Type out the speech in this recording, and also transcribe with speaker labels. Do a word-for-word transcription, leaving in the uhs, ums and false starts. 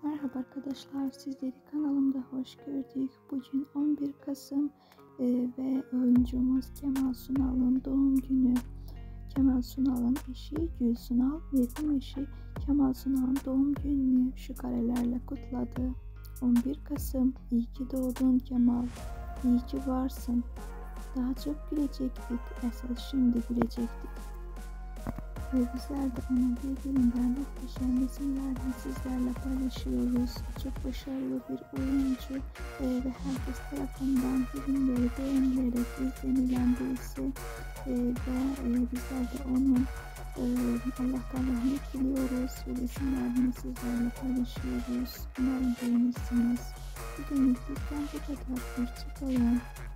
Speaker 1: Merhaba arkadaşlar, sizleri kanalımda hoş gördük. Bugün on bir Kasım e, ve oyuncumuz Kemal Sunal'ın doğum günü. Kemal Sunal'ın eşi Gül Sunal, yetim eşi Kemal Sunal'ın doğum gününü şu karelerle kutladı. on bir Kasım, iyi ki doğdun Kemal, iyi ki varsın. Daha çok gülecektik, esas şimdi gülecektik. Ve bizler de onun birbirinden muhteşem resimlerini sizlerle paylaşıyoruz. Çok başarılı bir oyuncu e, ve herkes tarafından filmleri beğenilerek izlenilen birisi e, ve e, bizler de onun e, Allah'tan rahmet diliyoruz ve resimlerini sizlerle paylaşıyoruz. Umarım beğenirsiniz. Bugünlük bizden bu kadar. Hoşçakalın.